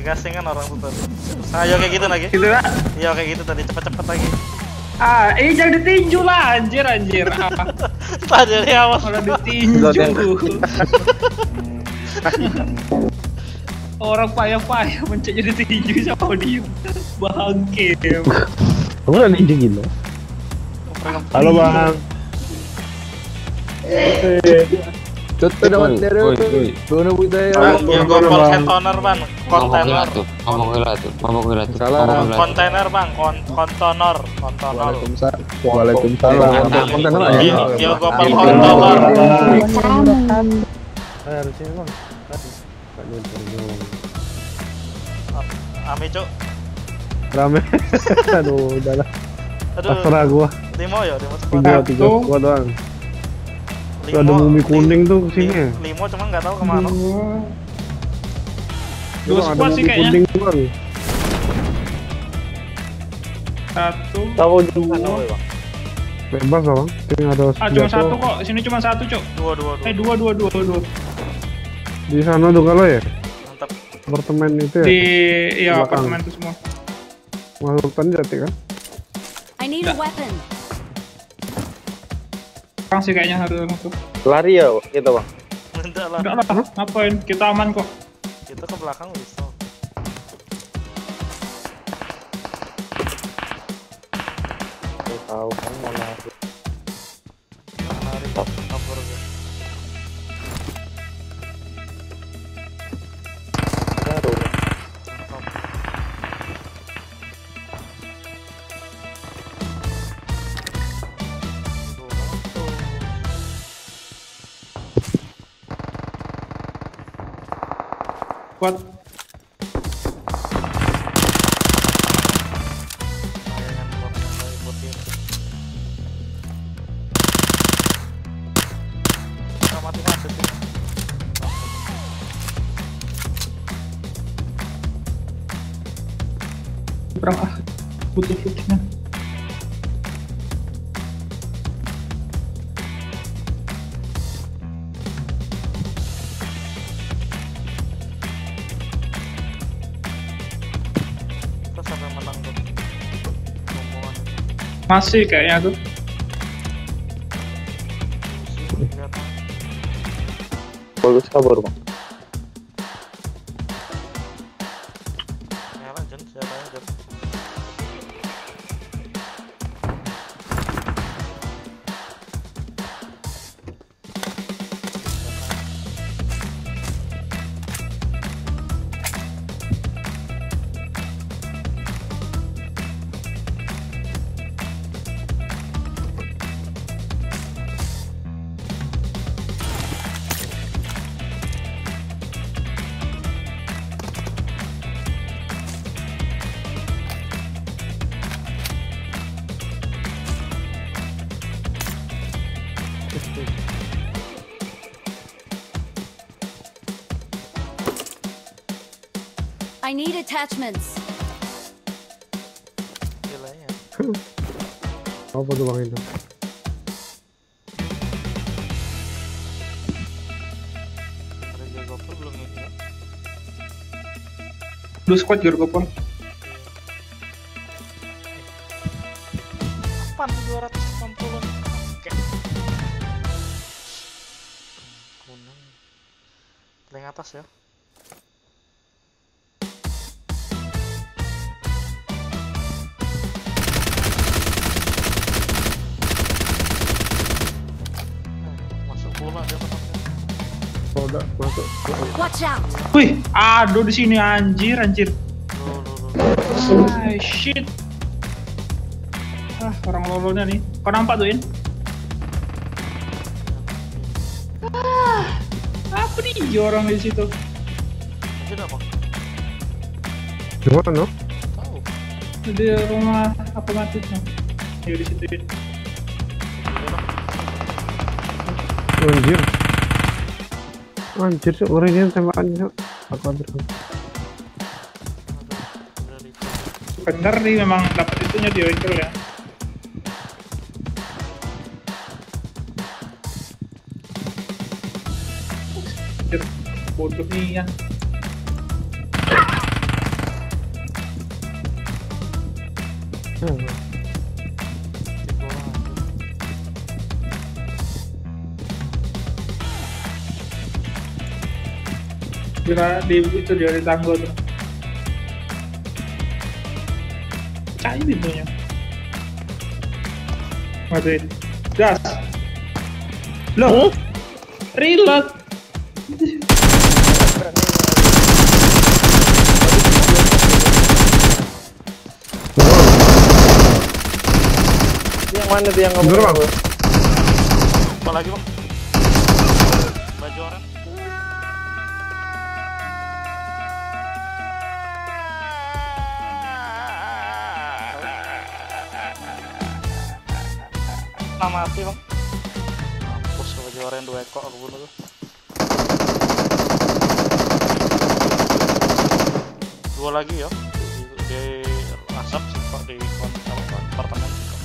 ngegasing kan orang tuh tadi. Ayo kayak gitu lagi. Gitu lah. Iya kayak gitu tadi, cepet-cepet lagi. Jangan ditinju lah, anjir. Tadi dari awal. Malah ditinju. Orang payah-payah mencet jadi tinju sama diem. Bangke. Kamu udah ninjengin lo? Halo bang. Tuh dapat dari Bono Budaya. Bang, yang gue kontainer bang, kontainer. Salah. Kontainer bang, kontainer. Waalaikumsalam. Kontainer aja. Yo gue kontainer. Harusnya bang. Ame cuk. Rame. Aduh, udah lah. Aduh. Terserah gua. Limo ya, limo cepat. Tiga gua doang. Tuh ada bumi kuning tuh kesini. Limo cuma nggak tahu kemana. Dua squad sih kayaknya. Kuning doang. Satu. Tahu juga. Bebas bang. Ini ada. Cuma satu kok. Sini cuma satu cok. Dua. Dua. Di sana tuh kalau ya. Mantap. Apartemen itu ya. Di apartemen itu semua. Malutan jati kan? I need a weapon. Orang sih kayaknya harus tuh. Lari ya kita bang. Enggak lah. Enggak lah, ngapain? Kita aman kok. Kita ke belakang bisa. Tahu kan mana? Lari kabur gitu. Baru. Kuat. Berapa? Butuh footingnya. Kita sampai menang tuh. Rombongan itu. Masih kayaknya tuh. Kelihatan. Bagus kabar bang. Nyala Jen, senjatanya Jen. I need attachments. Gilanya. Apa tuh bang itu? Ada jago apa belum ini ya? Dua squad Gergopol. Kapan 260 nih? Oke. Kuning. Paling atas ya. Masuk pula dia petangnya. Oh, udah masuk. Watch out. Wih, aduh di sini anjir. Loh. Shit. Orang lolonya nih. Kau nampak tuh, In? Apa nih orang di situ? Masih ada apa? Gimana no? Tahu. Di rumah apa matisnya? Ya di situ, In. Anjir. Anjir sih orangnya tembakannya. Aku ambil. Bener nih memang dapat itunya di Winkel ya. Anjir, bodoh nih ya. Kira di itu dia di tangga tuh. Cai pintunya. Waduh. Gas. Loh. Reload. Yang mana tuh yang Bener, Bang? Apa lagi bang? Baju orang. Mati bang. Mampus ke baju orang 2 ekor aku bunuh tuh. Dua lagi ya di asap sih kok di apartemen sih kok.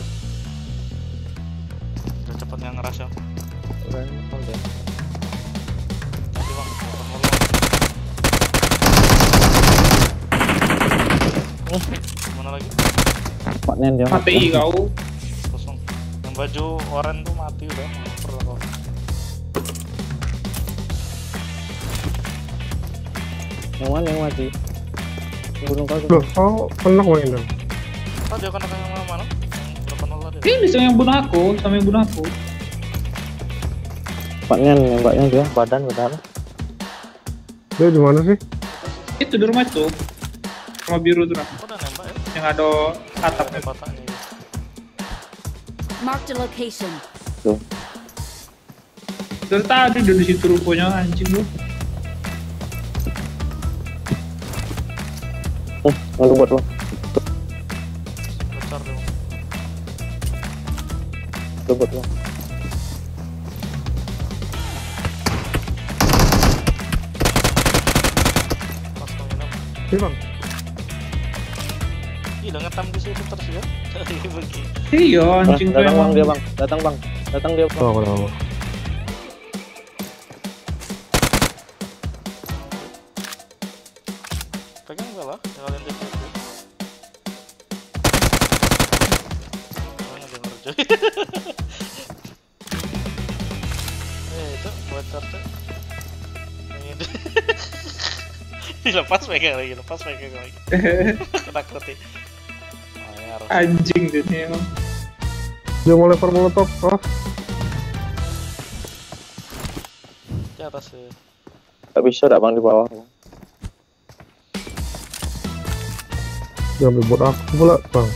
Udah cepet yang ngeras ya. keren deh. Nanti bang, mana lagi? Paknya dia Mati kau. Kosong. Yang baju oranye tuh mati udah. Perlu kok. Yang mana yang mati? Yang gunung kau. Loh, kau pernah main dong? Oh dia kena yang mana? Yang berapa nol tadi? Ini sama yang bunuh aku, sama yang bunuh aku. Paknya nembaknya dia badan. Dia di mana sih? Itu di rumah itu. Rumah biru tuh. Nah. Oh udah nembak ya? Yang ada atapnya. Ada kotaknya ya. Mark the location. Tuh. Dari tadi udah di situ rupanya anjing lu. Lalu buat lo. Besar dong. Lalu buat lo. Pas penginap. Iya bang. Gila ngetam di situ terus ya. Iya begini. Iya anjing tuh Datang bang emang. dia bang. Datang dia bang. Oh, kenapa? Pegang gak lah, kalian di situ. Mana denger coy. Itu bocor tuh. Ini. Dilepas pegang lagi. Ketakutin. Oh, ya harus. Anjing tuh ini emang. Dia mau lempar molotov. Oh, Di atas ya. Gak bisa dak bang di bawah. dia ambil buat aku pula bang.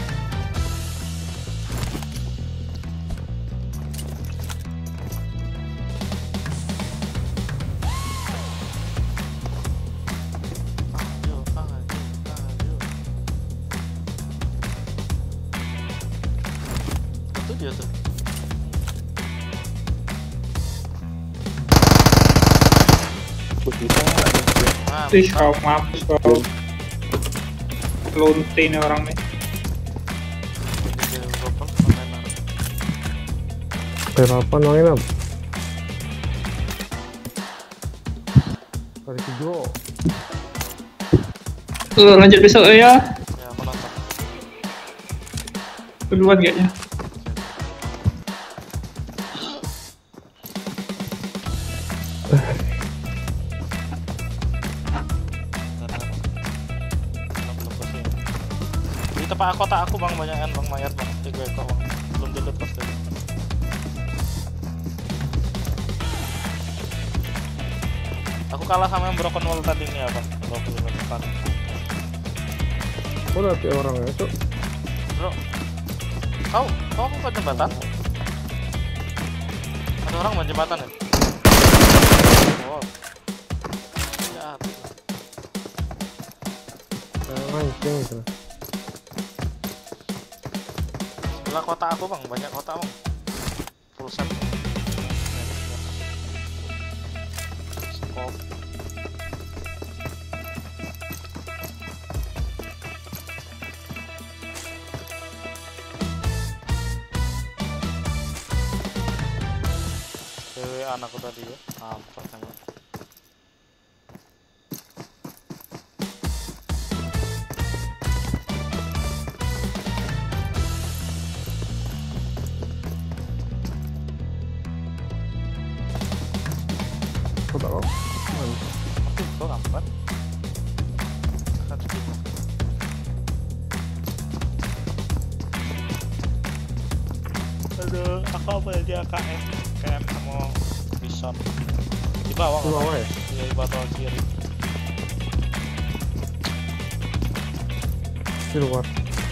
Ayo. Itu dia tuh. Bisa nggak? Ih kau mampus kau. Lonte ini orang nih. Kayak apa main apa? Dari video. Lanjut besok ya. Ya aku nonton. Duluan kayaknya. Di tempat kota aku bang banyakan bang mayat bang. 3 ekor bang. Belum dilihat pasti. Aku kalah sama yang broken wall tadi nih ya bang. 20 depan. Oh, nanti orangnya itu. Bro, kau aku ke jembatan? Ada orang main jembatan ya? Oh, ya. Mancing gitu. Sebelah kota aku bang, banyak kota bang. Full set. Skop. Cewek anakku tadi ya, nampak kan. Aku tak kok. Tapi kok lambat. Kan sedikit. Aduh, aku apa ya dia KM sama Bison di bawah. Di bawah ya? Iya, di bawah kiri. Di luar.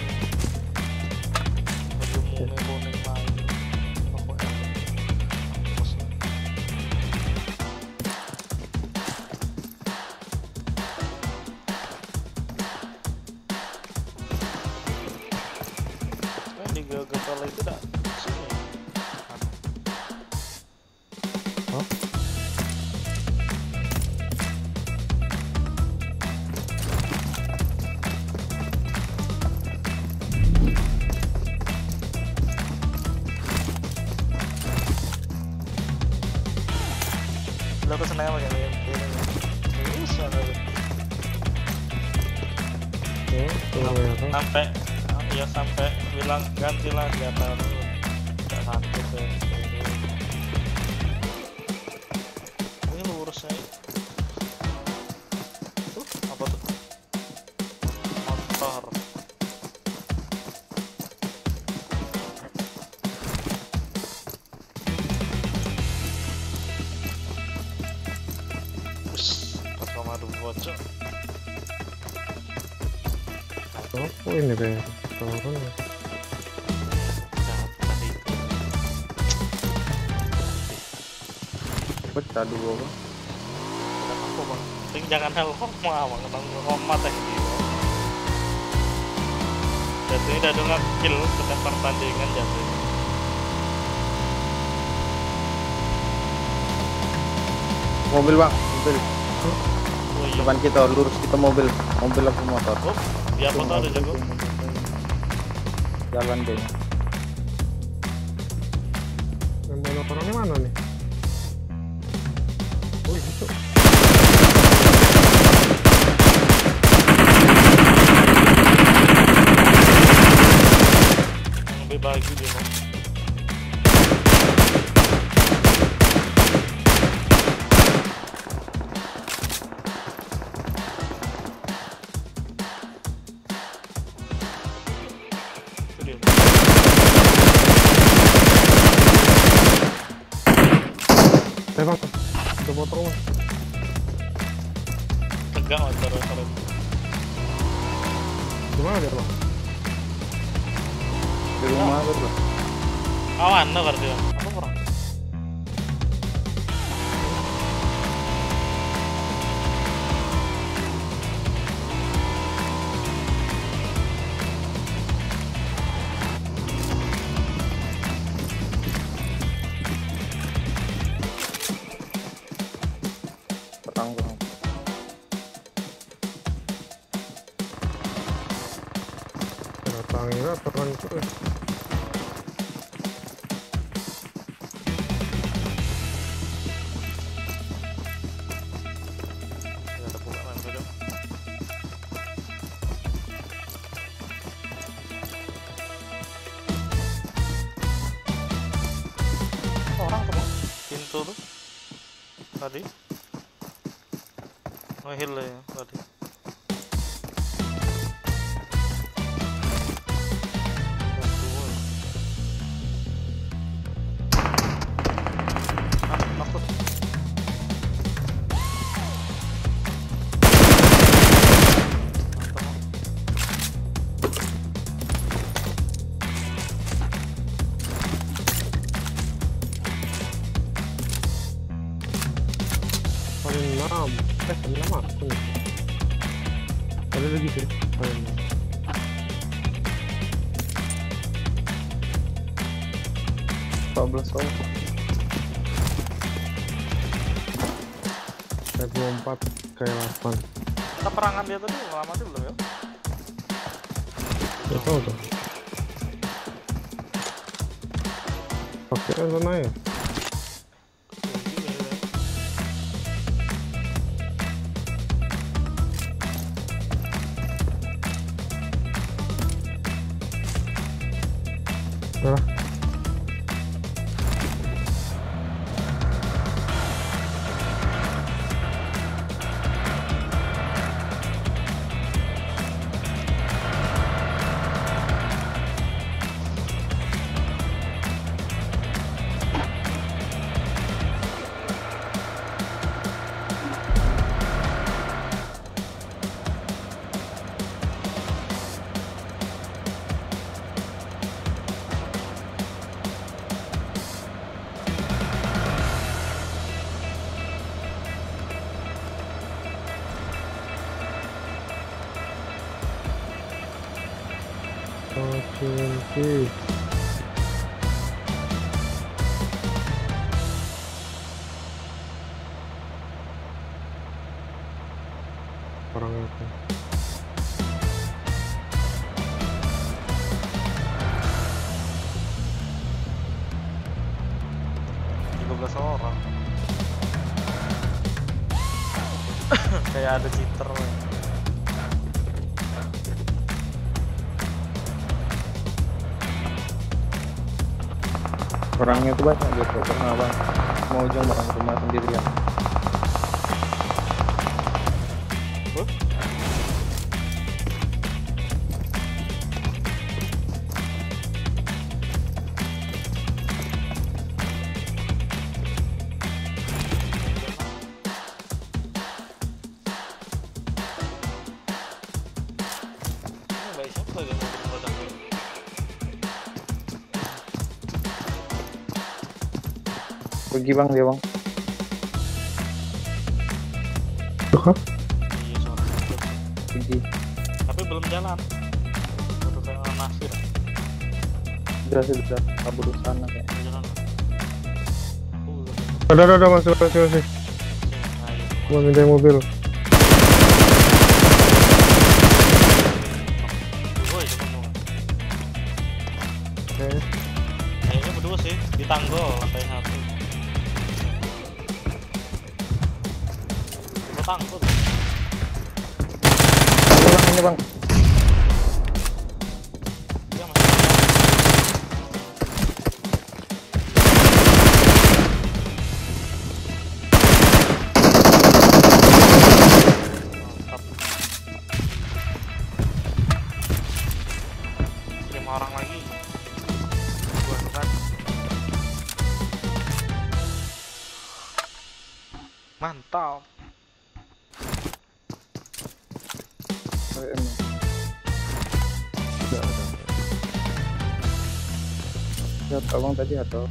Baju kuning main. Aku terus. Di gagal itu dah sini. Hah? Lo kesenangan pakai BMP. Bisa lo. Sampai ya sampai bilang gantilah senjata lu. Enggak sanggup ya. Ini lurus aja. Apa tuh? Motor. Komando bocor. Oh ini kayak turun ya. Pecah dua bang. Apa bang? Ting jangan hal koma bang, nang koma teh gitu. Jatuhnya udah dengan kill setiap pertandingan jatuhnya. Mobil bang, mobil. Oh iya. Depan kita lurus kita mobil apa motor? Oh, dia foto ada jago. Jalan kayaknya. Yang orangnya mana nih? Oh itu. Lebih bagi dia bang. Itu dia. Bang, udah potong bang. Tegang motor kalau Gimana dia bang? Di rumah tuh bang. awan lah berarti bang. Apa kurang? Petang bang. Datangnya turun terus. Ya ada buka main video. Orang tuh bang. Pintu tuh tadi ngehil ya tadi. Takut. Paling 6. Paling 6 aku nih. Ada lagi sih. Paling 6. Saya 24 kayak 8. Kita perangan dia tadi lama sih belum ya? Gak tau tuh. Oke kan sana ya. Udah. TNT. Orang itu. Orang kayak ada cheater. Orangnya tuh banyak gitu, pernah bang mau ujung bang rumah sendirian. Pergi bang dia bang. Iya, suara. Pergi. Tapi belum jalan. Udah kayak orang nasir. Sudah kabur ke sana kayak. Jalan. Ada masuk. Ayo. Gua minta mobil. Woi, coba mau. Oke. Kayaknya berdua sih di tanggul lantai 1. Coba tanggul. Bang ini bang. Dia masih. Mantap. 5 orang lagi. Gua kan. Mantap. Lihat abang tadi atau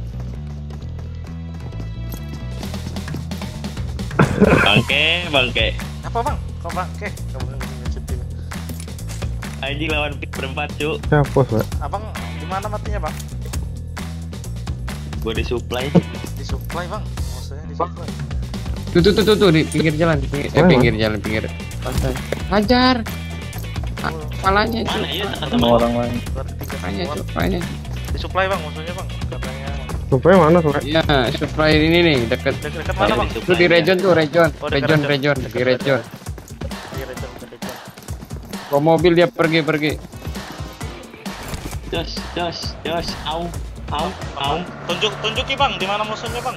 Bangke. Apa bang? Kok bangke? Kamu ngecutin. Anjing lawan pik berempat, Cuk. Siapa, Pak? Abang di mana matinya bang? Gua disuplai. Disuplai bang. Maksudnya disuplai. Tuh di pinggir jalan, pinggir jalan, pinggir pantai. Hajar. Kepalanya Mana tuh. iya sama orang lain. Berarti 3 Kepalanya satuan. tuh, kepalanya. Disuplai bang, maksudnya bang. Katanya. Supaya mana, Pak? Iya, supply ini nih dekat. Dekat mana bang? Itu di region tuh, region. Oh, dekat Region, region. di region. Di region. Bawa mobil dia pergi. Jos. Au. Tunjuki bang, di mana musuhnya bang?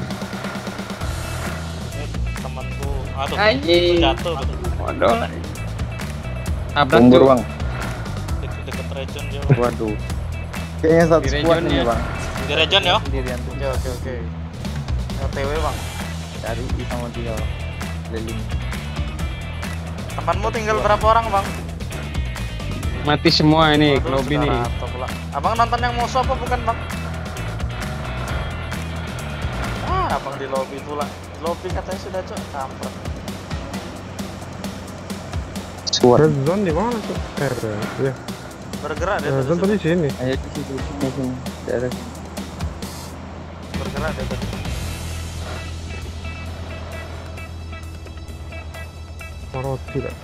Temanku, aduh, Anjing. jatuh betul. Waduh. Tabrak Kumbur tuh. bang. Dekat region dia. Waduh. Kayaknya satu Di squad region ini ya. bang. Di region ya? Sendirian tuh. Oke. LTW bang. Cari sama dia bang. Keliling. Temanmu tinggal berapa orang bang? Mati semua ini, Waduh, lobby nih. sudah rata pula. Abang nonton yang musuh apa bukan bang? Abang di lobby pula. Di lobby katanya sudah cok, kampret. Squad. Red zone di mana, Cuk? Ya. Bergerak dia Red zone tadi. tadi sini. Ayo di sini. Daerah sini. Bergerak dia tadi. Maroti lah.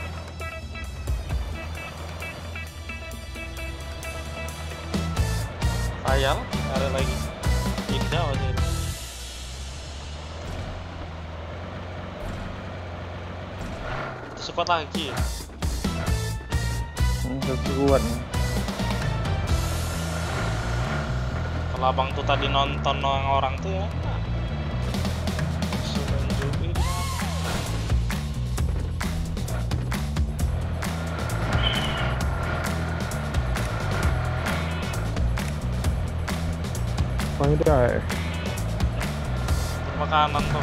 Ayal, ada lagi. Indah aja. Cepat lagi. Satu squad nih. Kalau abang tuh tadi nonton orang tuh ya. Sudah juga di mana? Paling dia. Makanan tuh.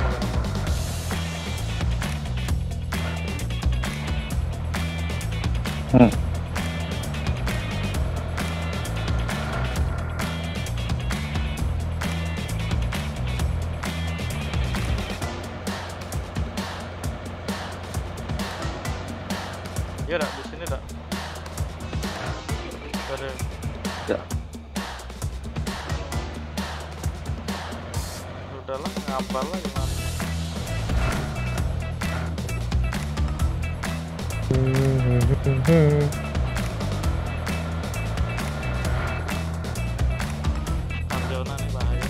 Iya dah, di sini dah. udahlah, ngapal lah gimana. Tarjona nih bahaya.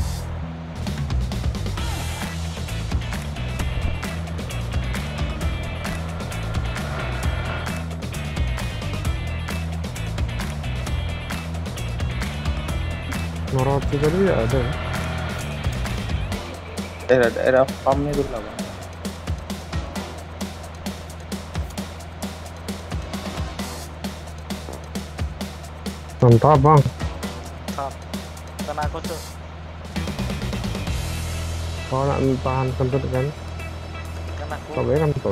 Noroti tadi ya ada ya. Daerah farmnya dulu lah bang. Mantap bang. Top. Kena aku tuh. Kalau nak tahan kentut kan, Kena aku. kalau kan kentut.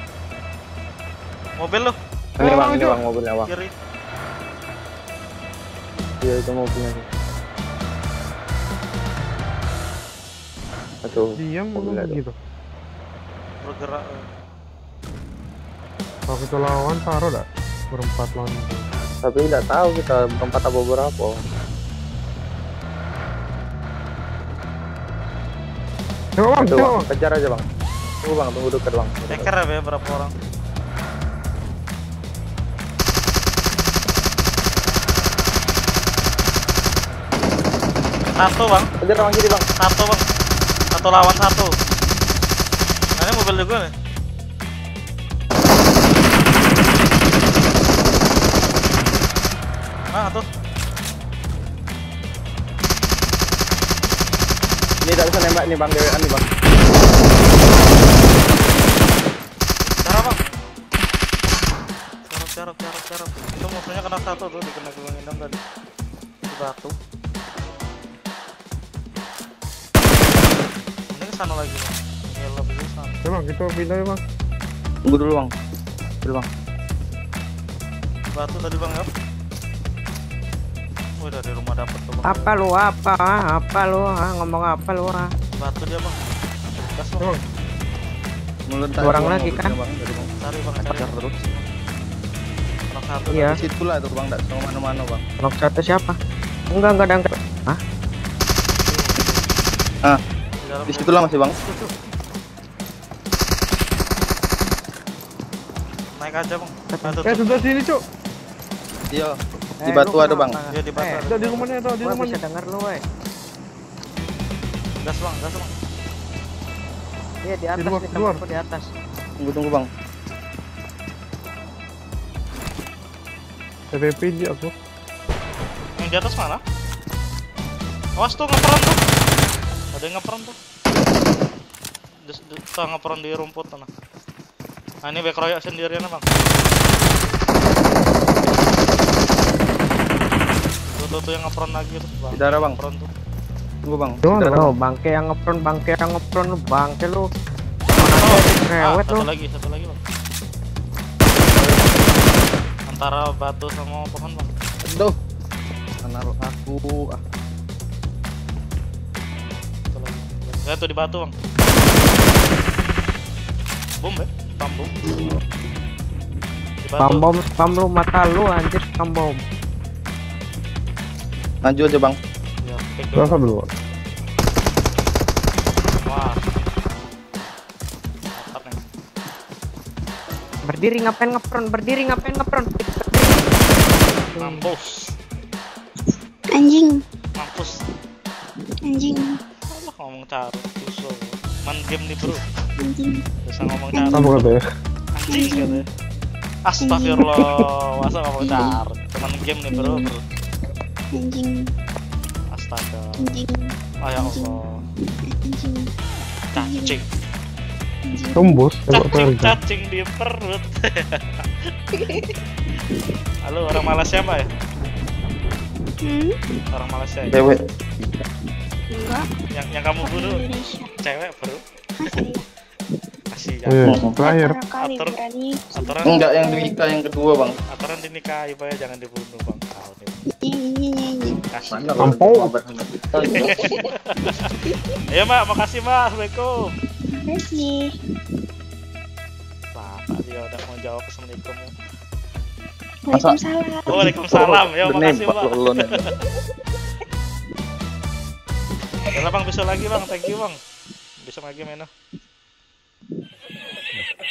Mobil lu Ini bang mobilnya bang. kiri. Iya itu mobilnya. Aduh. Diam mobilnya tuh. begitu. Bergerak. Kalau kita lawan taruh dah berempat lawan. Tapi tidak tahu kita berempat apa berapa. Coba bang, Aduh, coba bang, bang. kejar aja bang. Tunggu bang, tunggu dekat bang. Teker ya berapa orang? Satu bang, Kejar bang kiri bang. satu bang, satu lawan satu. Nah, ini mobil juga nih. Nah tuh, Ini tidak bisa nembak nih bang, dewean nih bang. cara bang. Carap. Itu musuhnya kena satu tuh, dikena gelangin tadi. Di batu. Ini kesana lagi bang. Ini lebih kesana. Coba bang, kita pindah ya bang. Tunggu dulu bang. Dulu bang. Di batu tadi bang ya. Wih dari rumah dapet tuh bang. Apa lu ngomong apa lu Batu dia bang. Gas bang. Coba. Mulut Orang lagi kan? Cari bang, cari. Kejar terus. Knock satu. Iya. Di situ lah tuh bang, tidak sama mana-mana bang. Knock satu siapa? Enggak ada. Hah? Ah, Di dalam di situ lah masih bang. tuh. Naik aja bang. Batu tuh. Sudah sini cuk. Iya. Di batu ada bang. Dia di batu. Ada di rumahnya atau di rumahnya? Bisa denger lu, woi. Gas bang, gas bang. Iya di atas luar, nih, di luar. temanku di atas. Tunggu bang. TVP di aku. Yang di atas mana? Awas tuh ngeperan tuh. Ada yang ngeperan tuh. Tuh ngeperan di rumput tuh. Nah ini back royak sendirian bang. Tuh yang ngeperan lagi tuh bang. Darah bang. Ngeperan tuh. Tunggu bang. Gimana Oh, bangke yang ngepron lu, bangke lu. Rewet Satu lu. lagi bang. Antara batu sama pohon bang. Aduh. Naruh aku. Ah. Satu lagi. Ya tuh di batu bang. Bom ya, bom. Di batu. Spam lu mata lu anjir, spam bom. Maju aja bang. Ya, pick dulu. Berapa dulu? Wah. Mantap nih. Berdiri ngapain ngepron? Mampus. Anjing, Mampus. anjing, Allah ngomong caru. Tusuk. Man game nih bro. anjing, Bisa ngomong caru. Apa katanya? Anjing katanya. Astagfirullah. Masa ngomong caru. Cuman game nih bro. anjing, Astaga. anjing, Oh ya Allah. anjing, Cacing. anjing. Tembus, tembak terus. Cacing di perut. Halo, orang Malaysia mbak ya? Orang Malaysia ya? Cewek. Enggak, Yang kamu bunuh Indonesia. cewek bro? Masa ya? Kasih Iya, terakhir. Parah kali Atur. berani. Aturan Enggak, yang nikah yang kedua bang. aturan dinikahi pak ya, jangan dibunuh bang. Tahu nih. Nyanyi. Kasih. Ampun. Ayo mbak, makasih mbak. Assalamualaikum. Makasih. Bapak dia udah mau jawab assalamualaikum. Waalaikumsalam. Waalaikumsalam. Ya makasih mbak. Udah lah bang, besok lagi bang, thank you bang. Besok lagi main.